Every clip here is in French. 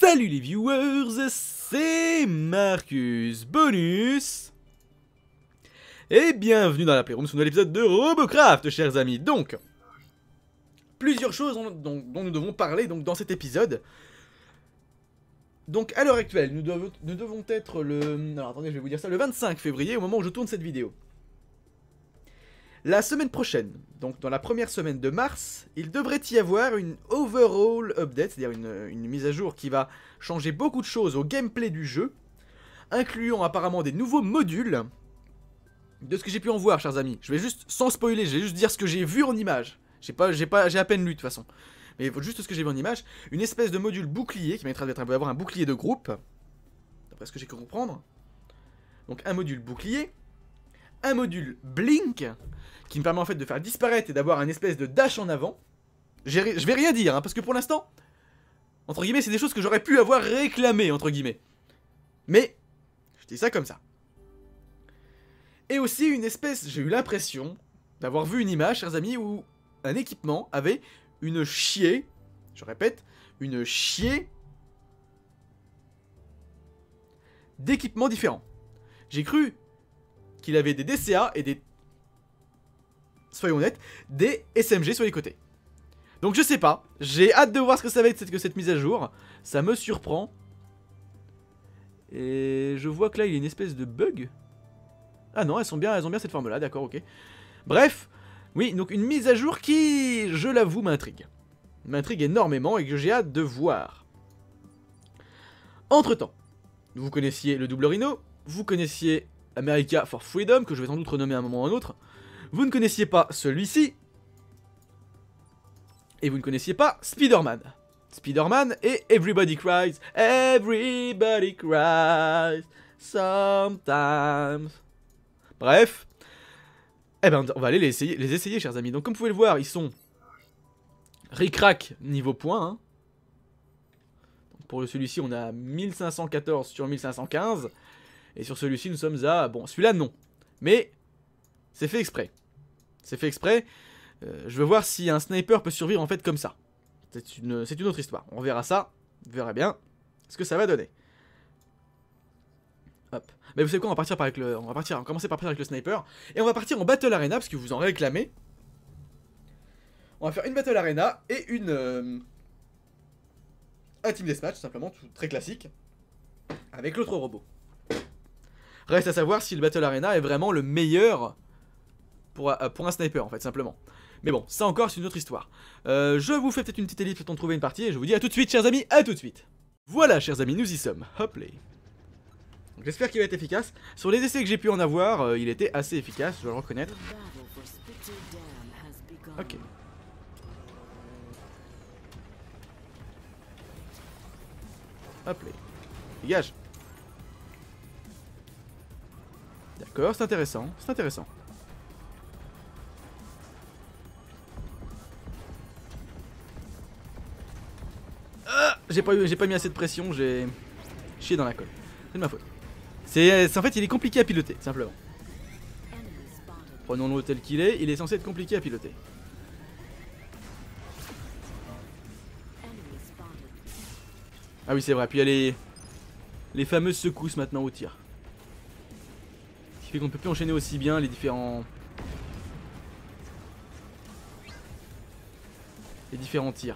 Salut les viewers, c'est Marcus Bonus et bienvenue dans la Playroom sur un nouvel épisode de Robocraft, chers amis. Donc, plusieurs choses dont nous devons parler donc, dans cet épisode. Donc, à l'heure actuelle, nous devons être le... Alors, attendez, je vais vous dire ça, le 25 février, au moment où je tourne cette vidéo. La semaine prochaine, donc dans la première semaine de mars, il devrait y avoir une overall update, c'est-à-dire une mise à jour qui va changer beaucoup de choses au gameplay du jeu, incluant apparemment des nouveaux modules. De ce que j'ai pu en voir, chers amis, je vais juste, sans spoiler, je vais juste dire ce que j'ai vu en image. J'ai à peine lu de toute façon. Mais juste ce que j'ai vu en image, une espèce de module bouclier qui permettra d'avoir un bouclier de groupe, d'après ce que j'ai pu comprendre. Donc un module bouclier, un module blink, qui me permet en fait de faire disparaître et d'avoir un espèce de dash en avant. Je vais rien dire, hein, parce que pour l'instant, entre guillemets, c'est des choses que j'aurais pu avoir réclamées, entre guillemets. Mais, je dis ça comme ça. Et aussi une espèce, j'ai eu l'impression d'avoir vu une image, chers amis, où un équipement avait une chier, je répète, une chier d'équipements différents. J'ai cru qu'il avait des DCA et des... soyons honnêtes, des SMG sur les côtés. Donc je sais pas, j'ai hâte de voir ce que ça va être que cette mise à jour, ça me surprend. Et je vois que là il y a une espèce de bug. Ah non, elles ont bien cette forme là, d'accord, ok. Bref, oui, donc une mise à jour qui, je l'avoue, m'intrigue. M'intrigue énormément et que j'ai hâte de voir. Entre temps, vous connaissiez le double Rhino, vous connaissiez America for Freedom, que je vais sans doute renommer à un moment ou à un autre. Vous ne connaissiez pas celui-ci. Et vous ne connaissiez pas Spider-Man. Spider-Man et Everybody Cries. Everybody Cries. Sometimes. Bref. Eh ben, on va aller les essayer, chers amis. Donc, comme vous pouvez le voir, ils sont ric-rac niveau points. Hein. Pour celui-ci, on a 1514 sur 1515. Et sur celui-ci, nous sommes à... Bon, celui-là, non. Mais c'est fait exprès. C'est fait exprès. Je veux voir si un sniper peut survivre en fait comme ça. C'est une autre histoire. On verra ça. Vous verrez bien ce que ça va donner. Hop. Mais vous savez quoi, on va commencer par partir avec le sniper. Et on va partir en Battle Arena, parce que vous en réclamez. On va faire une Battle Arena et une... un Team Deathmatch, simplement, tout, très classique. Avec l'autre robot. Reste à savoir si le Battle Arena est vraiment le meilleur pour un sniper, en fait, simplement. Mais bon, ça encore, c'est une autre histoire. Je vous fais peut-être une petite ellipse pour trouver une partie, et je vous dis à tout de suite, chers amis, à tout de suite. Voilà, chers amis, nous y sommes. Hop là. J'espère qu'il va être efficace. Sur les essais que j'ai pu en avoir, il était assez efficace, je dois le reconnaître. Ok. Hop là. Dégage. D'accord, c'est intéressant, c'est intéressant. Ah, j'ai pas mis assez de pression, j'ai chié dans la colle. C'est de ma faute. En fait, il est compliqué à piloter, simplement. Prenons-le tel qu'il est, il est censé être compliqué à piloter. Ah oui, c'est vrai, puis il y a les fameuses secousses maintenant au tir. Ce qui fait qu'on ne peut plus enchaîner aussi bien les différents tirs.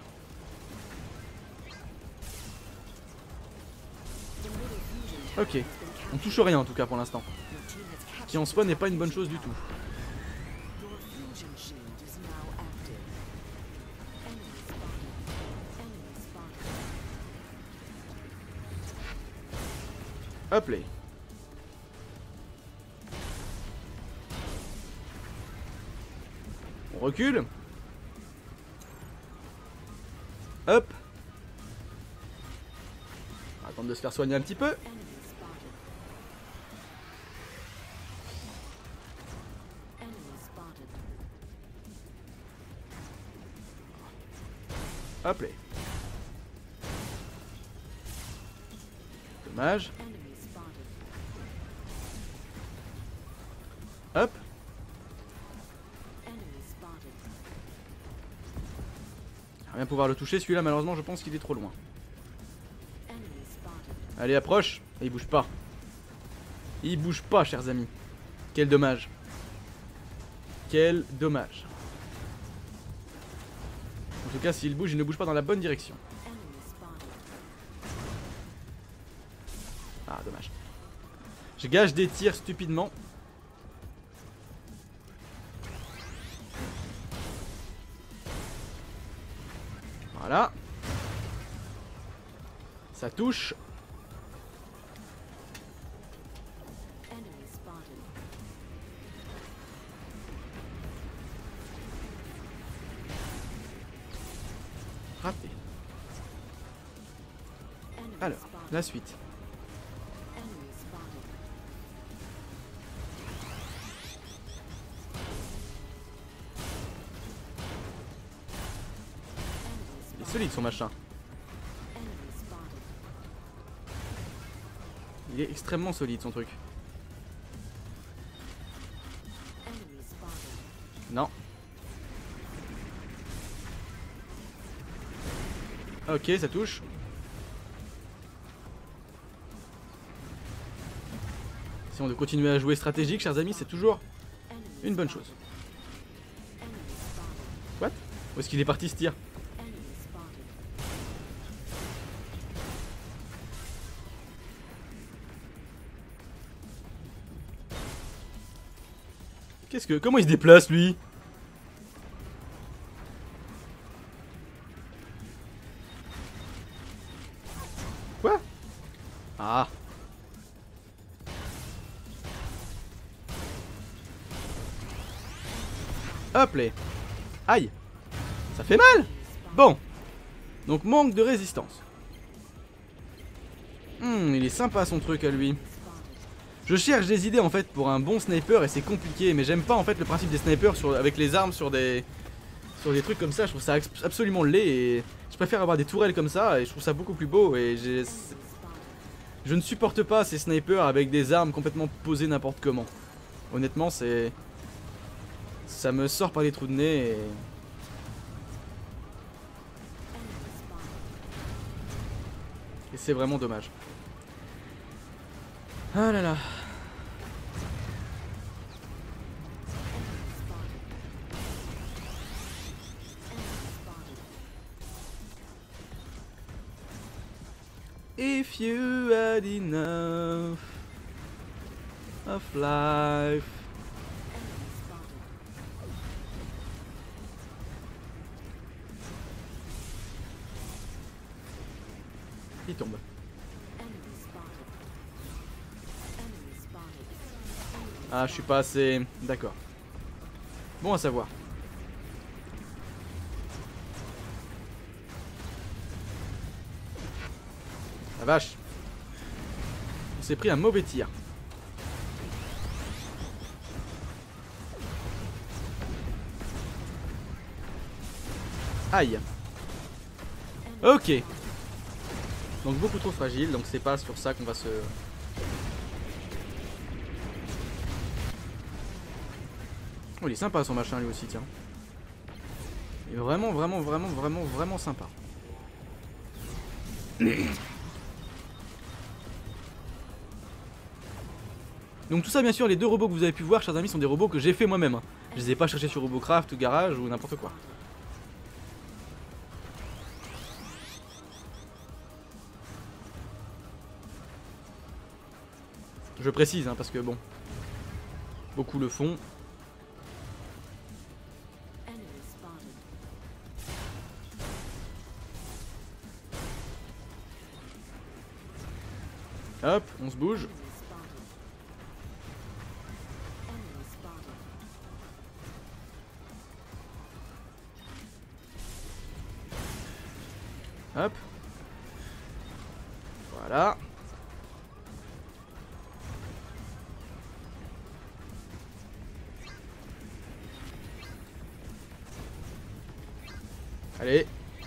Ok, on touche rien en tout cas pour l'instant. Qui en soi n'est pas une bonne chose du tout. Hop là. On recule. Hop. On va attendre de se faire soigner un petit peu. Hop là. Dommage. Hop. Rien pouvoir le toucher, celui-là malheureusement je pense qu'il est trop loin. Allez, approche. Et il bouge pas. Il bouge pas, chers amis. Quel dommage. Quel dommage. En tout cas, s'il bouge, il ne bouge pas dans la bonne direction. Ah, dommage. Je gâche des tirs stupidement. Voilà. Ça touche. Raté. Alors, la suite. Il est solide son machin. Il est extrêmement solide son truc. Non. Ok, ça touche. Si on veut continuer à jouer stratégique, chers amis, c'est toujours une bonne chose. What? Où est-ce qu'il est parti ce tir? Qu'est-ce que... Comment il se déplace lui? Quoi? Ah. Hop les. Aïe. Ça fait mal. Bon. Donc manque de résistance. Il est sympa son truc à lui. Je cherche des idées en fait pour un bon sniper et c'est compliqué. Mais j'aime pas en fait le principe des snipers avec les armes sur des trucs comme ça. Je trouve ça absolument laid et je préfère avoir des tourelles comme ça et je trouve ça beaucoup plus beau. Et je ne supporte pas ces snipers avec des armes complètement posées n'importe comment. Honnêtement c'est... Ça me sort par les trous de nez et c'est vraiment dommage. Ah là là. If you had enough of life. Il tombe. Ah, je suis pas assez... D'accord. Bon à savoir. La vache. On s'est pris un mauvais tir. Aïe. Ok. Donc beaucoup trop fragile, donc c'est pas sur ça qu'on va se... Oh, il est sympa son machin lui aussi, tiens. Il est vraiment sympa. Donc tout ça bien sûr, les deux robots que vous avez pu voir, chers amis, sont des robots que j'ai fait moi-même. Hein. Je les ai pas cherchés sur Robocraft ou Garage ou n'importe quoi. Je précise, hein, parce que bon, beaucoup le font. Hop, on se bouge. Hop. Voilà. Allez.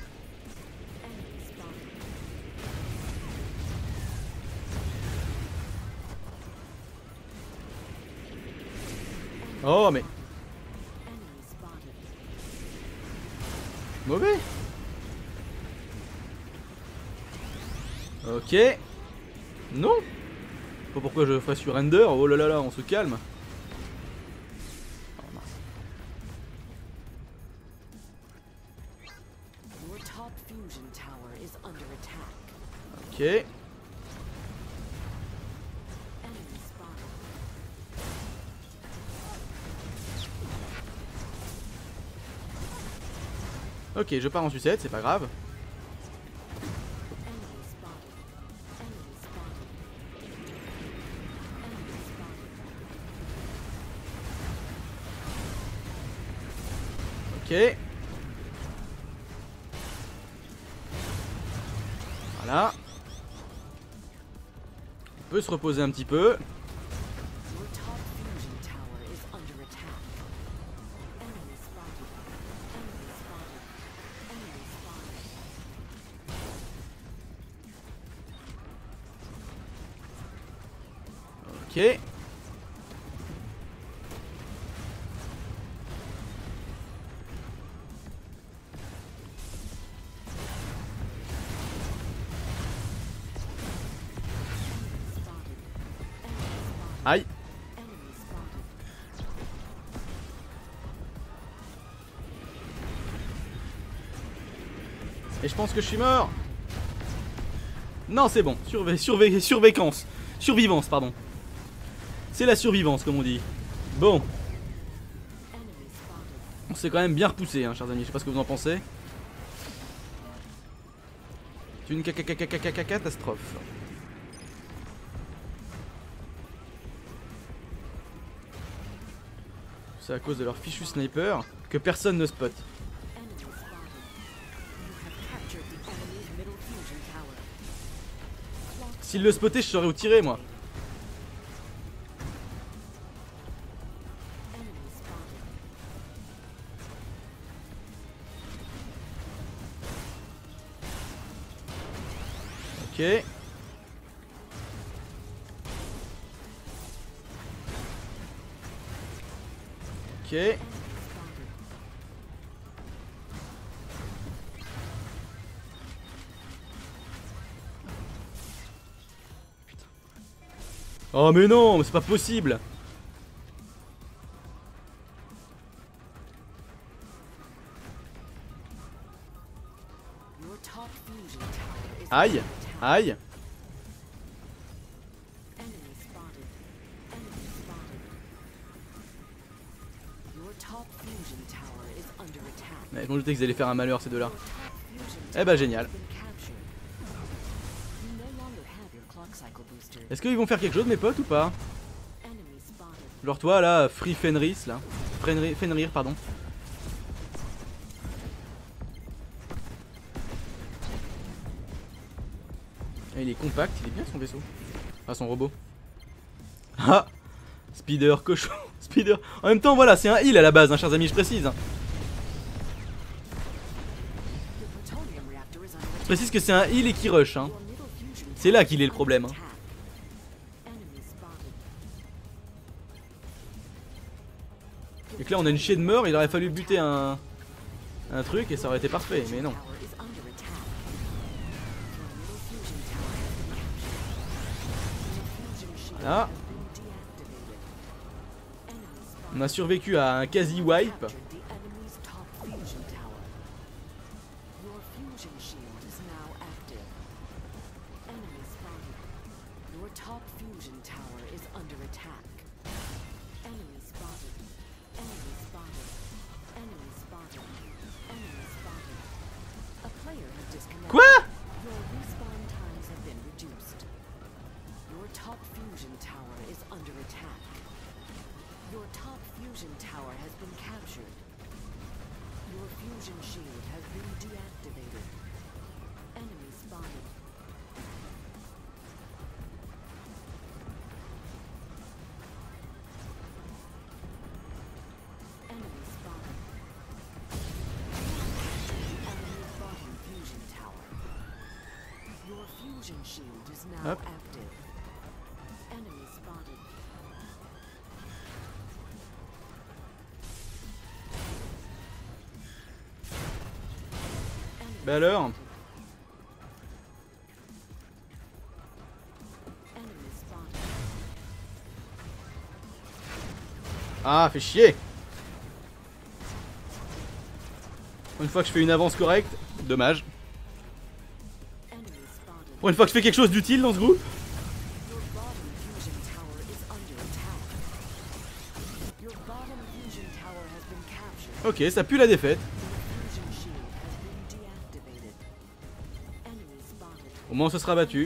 Oh mais... Mauvais. Ok. Non. Pas pourquoi je ferais sur render. Oh là là là, on se calme. Oh, mince. Ok. Ok, je pars en sucette, c'est pas grave. Ok. Voilà. On peut se reposer un petit peu. Ok. Aïe. Et je pense que je suis mort. Non, c'est bon. Survécance. Survivance, pardon. C'est la survivance, comme on dit. Bon. On s'est quand même bien repoussé, hein, chers amis. Je sais pas ce que vous en pensez. C'est une catastrophe. C'est à cause de leur fichu sniper que personne ne spot. S'il le spottait, je saurais où tirer, moi. Ok. Ok. Putain. Oh mais non, mais c'est pas possible. Aïe. Aïe. Ouais, je m'en doutais qu'ils allaient faire un malheur ces deux là. Eh bah génial. Est-ce qu'ils vont faire quelque chose mes potes ou pas? Genre toi là, Free Fenris là. Fenrir pardon. Et il est compact, il est bien son vaisseau. Ah son robot. Ah Speeder, cochon, Speeder. En même temps voilà, c'est un heal à la base, hein, chers amis, je précise. Je précise que c'est un heal et qui rush. Hein. C'est là qu'il est le problème. Hein. Et que là on a une chier de mort, il aurait fallu buter un truc et ça aurait été parfait, mais non. Voilà. On a survécu à un quasi wipe. Quoi? Hop. Bah alors. Ah, fait chier. Une fois que je fais une avance correcte, dommage. Pour une fois que je fais quelque chose d'utile dans ce groupe. Ok, ça pue la défaite. Au moins on se sera battu.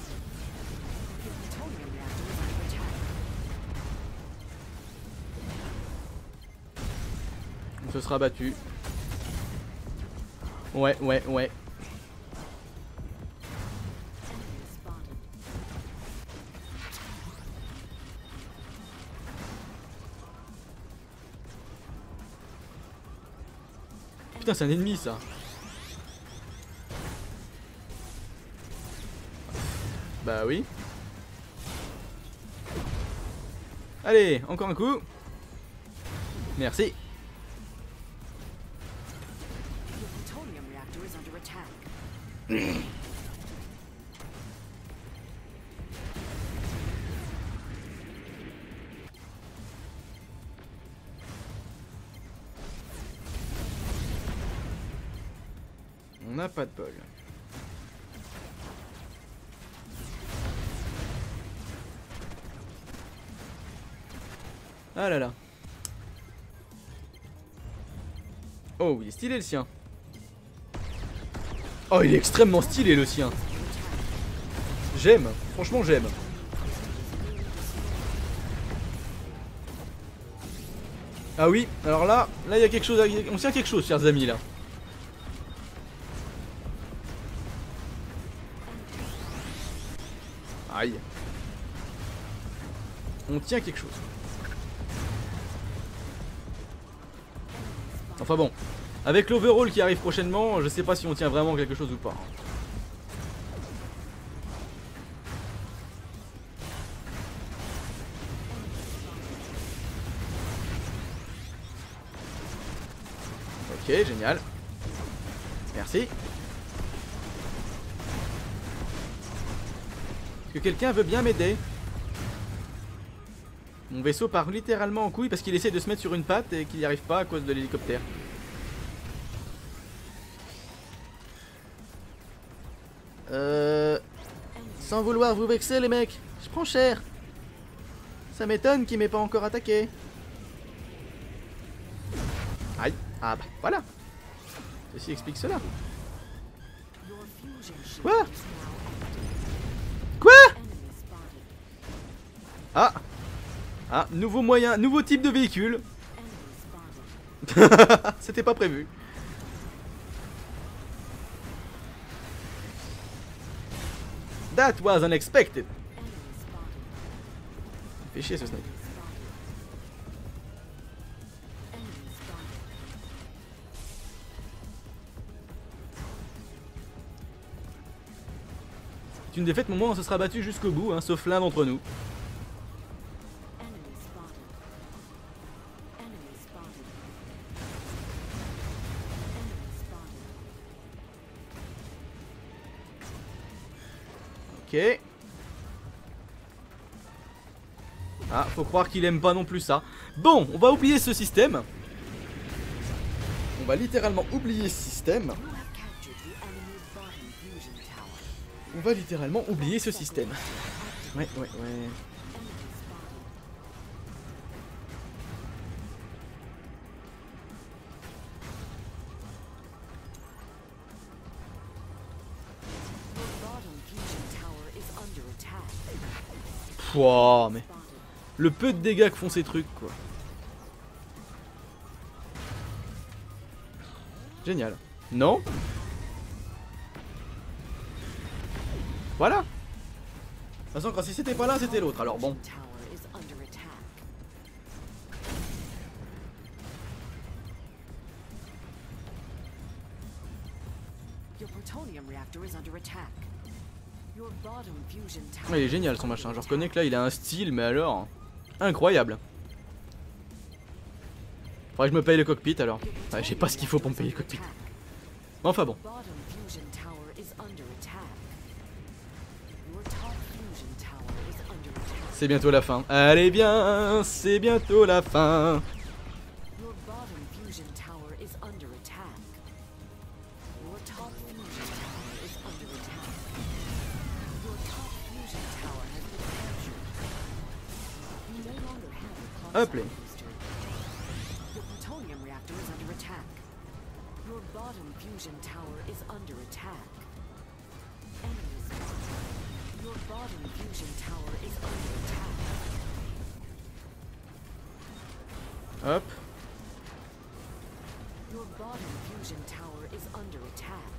On se sera battu. Ouais. Putain, c'est un ennemi ça. Bah oui. Allez, encore un coup. Merci. On n'a pas de bol. Ah là là. Oh, il est stylé le sien. Oh, il est extrêmement stylé le sien. J'aime, franchement j'aime. Ah oui, alors là il y a quelque chose, on tient quelque chose, chers amis là. Aïe. On tient quelque chose. Enfin bon, avec l'overall qui arrive prochainement, je sais pas si on tient vraiment quelque chose ou pas. Ok, génial. Merci. Est-ce que quelqu'un veut bien m'aider? Mon vaisseau part littéralement en couille parce qu'il essaie de se mettre sur une patte et qu'il n'y arrive pas à cause de l'hélicoptère. Sans vouloir vous vexer les mecs, je prends cher. Ça m'étonne qu'il m'ait pas encore attaqué. Aïe. Ah bah voilà. Ceci explique cela. Quoi? Quoi? Ah. Ah, nouveau moyen, nouveau type de véhicule. C'était pas prévu. That was unexpected. Fait chier ce snake. C'est une défaite, mais au moins on se sera battu jusqu'au bout, hein, sauf l'un d'entre nous. Ok. Ah, faut croire qu'il aime pas non plus ça. Bon, on va oublier ce système. On va littéralement oublier ce système. On va littéralement oublier ce système. Ouais. Pouah, mais le peu de dégâts que font ces trucs, quoi. Génial. Non? Voilà. De toute façon, quand si c'était pas là, c'était l'autre. Alors bon. Il est génial son machin. Je reconnais que là, il a un style, mais alors incroyable. Faudrait que je me paye le cockpit alors. Ouais, j'ai pas ce qu'il faut pour me payer le cockpit. Enfin bon. C'est bientôt la fin. Allez bien, c'est bientôt la fin. Your bottom fusion tower is under attack. Your top fusion tower is under attack. Your top fusion tower has been captured. You no longer have a Hop là. pulsar booster. Your plutonium reactor is under attack. Your bottom fusion tower is under attack. Enemy spotted. Your bottom fusion tower is under attack. Hop. Your bottom fusion tower is under attack.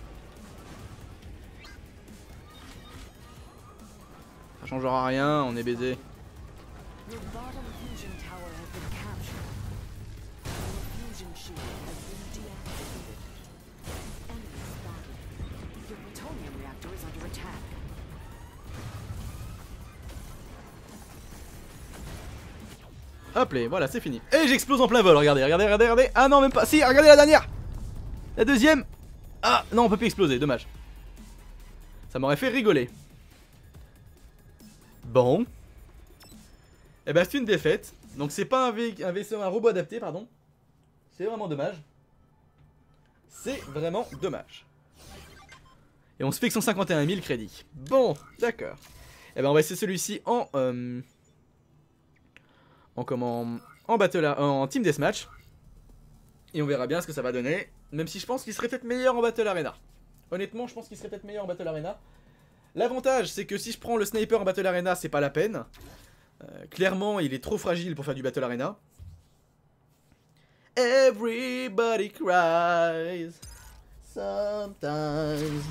Ça changera rien, on est baisé. Your bottom fusion tower has been captured. Your fusion shield has been deactivated. Enemy spotted. Your plutonium reactor is under attack. Hop là, voilà, c'est fini. Et j'explose en plein vol, regardez, regardez, regardez, regardez. Ah non, même pas. Si, regardez la dernière. La deuxième. Ah non, on peut plus exploser, dommage. Ça m'aurait fait rigoler. Bon. Et bah c'est une défaite. Donc c'est pas un vaisseau, un robot adapté, pardon. C'est vraiment dommage. C'est vraiment dommage. Et on se fait que 151 000 crédits. Bon, d'accord. Et ben on va essayer celui-ci en battle, en team deathmatch. Et on verra bien ce que ça va donner. Même si je pense qu'il serait peut-être meilleur en battle arena. Honnêtement, je pense qu'il serait peut-être meilleur en battle arena. L'avantage, c'est que si je prends le sniper en battle arena, c'est pas la peine. Clairement, il est trop fragile pour faire du battle arena. Everybody cries sometimes.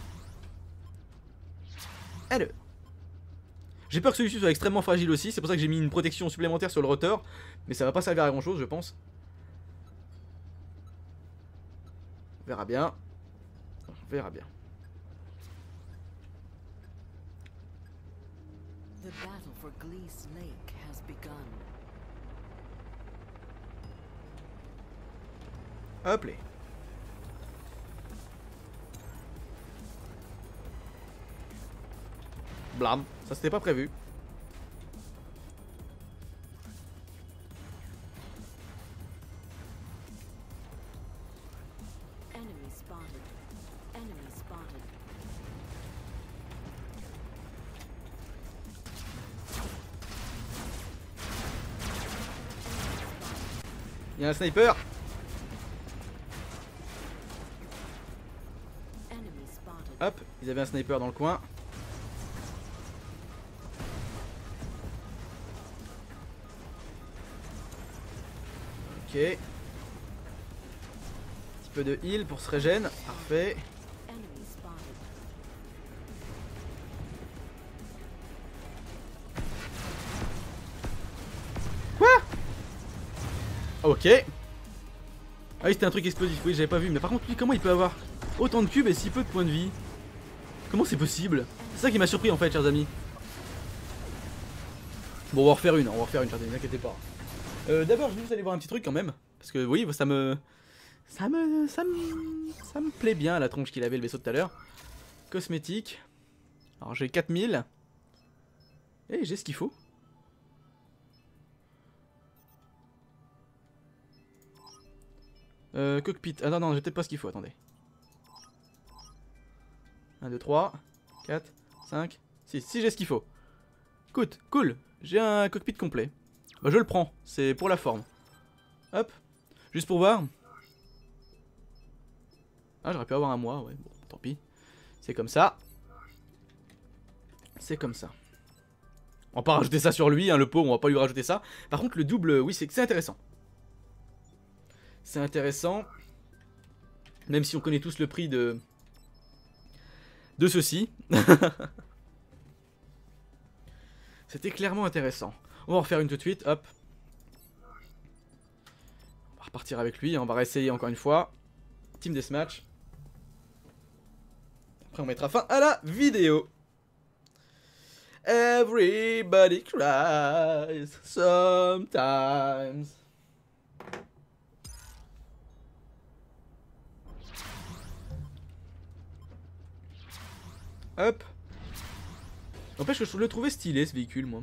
Alors. J'ai peur que celui-ci soit extrêmement fragile aussi, c'est pour ça que j'ai mis une protection supplémentaire sur le rotor. Mais ça va pas servir à grand chose, je pense. On verra bien. On verra bien. The battle for Glees Lake has begun. Hop là. Blam, ça c'était pas prévu. Enemy spotted. Enemy spotted. Il y a un sniper. Enemy spotted. Hop, ils avaient un sniper dans le coin. Ok. Un petit peu de heal pour se régène. Parfait. Enemy spotted. Ok. Ah oui, c'était un truc explosif, oui, j'avais pas vu. Mais par contre, lui, comment il peut avoir autant de cubes et si peu de points de vie? Comment c'est possible? C'est ça qui m'a surpris en fait, chers amis. Bon, on va en refaire une, chers amis, ne vous inquiétez pas. D'abord, je vais juste aller voir un petit truc quand même. Parce que, oui, ça me plaît bien la tronche qu'il avait le vaisseau tout à l'heure. Cosmétique. Alors, j'ai 4000. Et j'ai ce qu'il faut. Cockpit. Ah non, non, j'ai peut-être pas ce qu'il faut, attendez. 1, 2, 3, 4, 5, 6. Si j'ai ce qu'il faut. Écoute, cool. J'ai un cockpit complet. Bah, je le prends. C'est pour la forme. Hop. Juste pour voir. Ah, j'aurais pu avoir un mois. Ouais, bon, tant pis. C'est comme ça. C'est comme ça. On va pas rajouter ça sur lui, hein, le pot, on va pas lui rajouter ça. Par contre, le double, oui, c'est intéressant. C'est intéressant. Même si on connaît tous le prix de ceci. C'était clairement intéressant. On va en refaire une tout de suite, hop. On va repartir avec lui, on va réessayer encore une fois. Team Deathmatch. Après on mettra fin à la vidéo. Everybody cries sometimes. Hop. N'empêche que je le trouvais stylé ce véhicule, moi.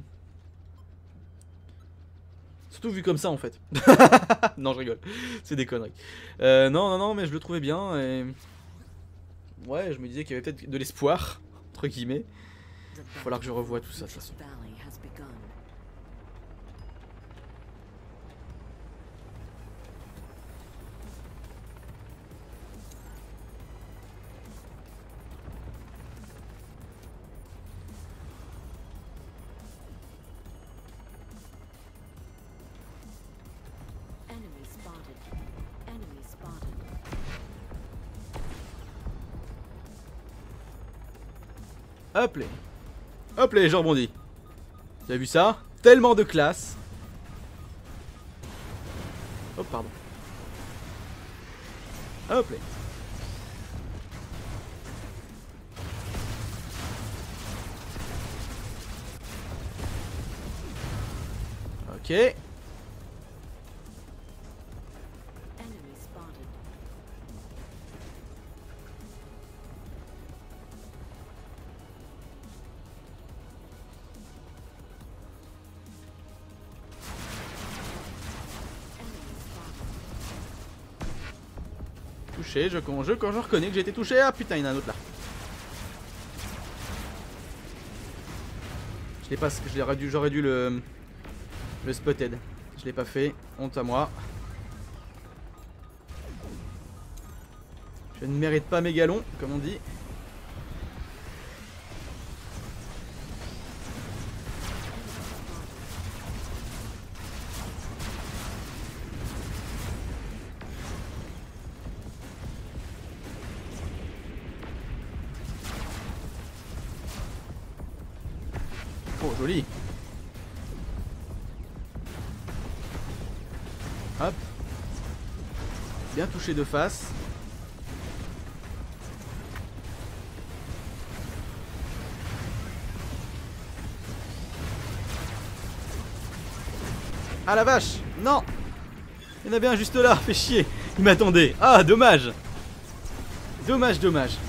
Surtout vu comme ça en fait. Non, je rigole. C'est des conneries. Non, mais je le trouvais bien et... Ouais, je me disais qu'il y avait peut-être de l'espoir, entre guillemets. The Il va falloir que je revoie tout ça de toute façon. valley has begun. Enemy spotted. Enemy spotted. Hop les, je rebondis. Tu as vu ça? Tellement de classe. Oh, pardon. Hop les. Ok. Enemy spotted. Enemy spotted. Touché, quand je reconnais que j'ai été touché. Ah putain, il y en a un autre là. Je l'ai pas, j'aurais dû le spotted. Je l'ai pas fait, honte à moi. Je ne mérite pas mes galons, comme on dit. Oh, joli. Hop. Bien touché de face. Ah la vache. Non. Il y en avait un juste là. Fait chier. Il m'attendait. Ah, dommage. Dommage.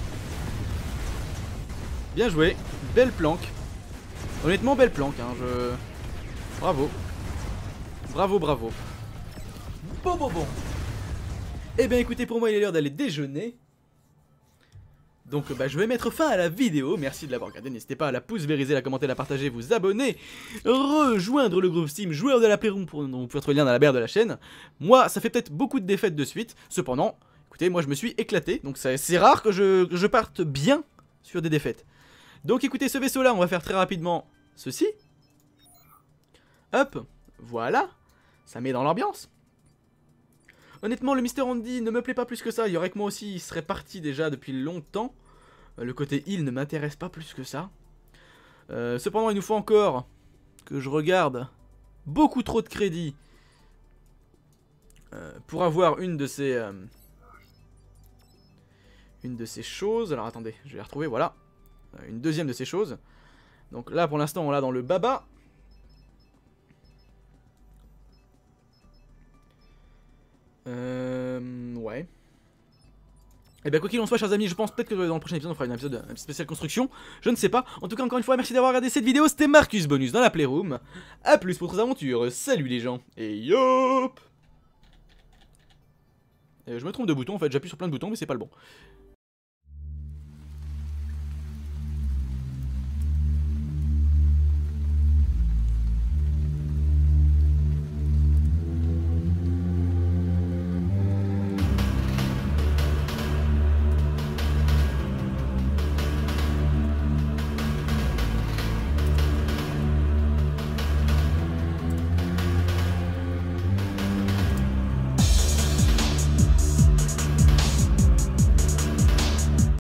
Bien joué. Belle planque. Honnêtement, belle planque. Hein. Bravo. Bravo. Bon. Eh bien écoutez, pour moi il est l'heure d'aller déjeuner. Donc je vais mettre fin à la vidéo. Merci de l'avoir regardé. N'hésitez pas à la pouce vériser, la commenter, la partager, vous abonner, rejoindre le groupe Steam Joueurs de la Playroom dont vous pouvez trouver le lien dans la barre de la chaîne. Moi, ça fait peut-être beaucoup de défaites de suite. Cependant, écoutez, moi je me suis éclaté. Donc c'est rare que je parte bien sur des défaites. Donc écoutez, ce vaisseau là, on va faire très rapidement ceci. Hop, voilà. Ça met dans l'ambiance. Honnêtement, le Mr. Andy ne me plaît pas plus que ça. Il y aurait que moi aussi, il serait parti déjà depuis longtemps. Le côté heal ne m'intéresse pas plus que ça. Cependant, il nous faut encore que je regarde beaucoup trop de crédits pour avoir une de ces choses. Alors attendez, je vais la retrouver, voilà. Une deuxième de ces choses. Donc là, pour l'instant, on l'a dans le baba. Ouais. Et bien quoi qu'il en soit, chers amis, je pense peut-être que dans le prochain épisode on fera un épisode spécial construction. Je ne sais pas. En tout cas, encore une fois, merci d'avoir regardé cette vidéo. C'était Marcus Bonus dans la Playroom. A plus pour d'autres aventures. Salut les gens. Et yop. Je me trompe de bouton en fait, j'appuie sur plein de boutons mais c'est pas le bon.